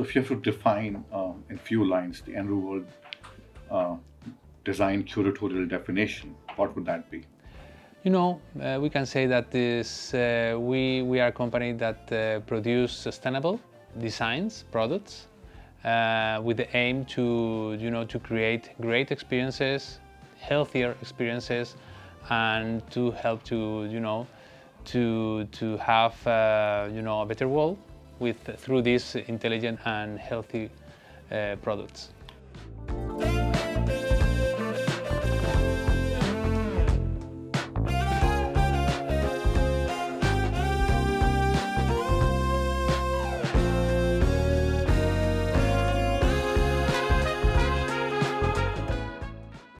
if you have to define in few lines the Andreu World design curatorial definition, what would that be? You know, we can say that we are a company that produce sustainable designs, products, with the aim to, to create great experiences, healthier experiences, and to help to, to have, a better world through these intelligent and healthy products.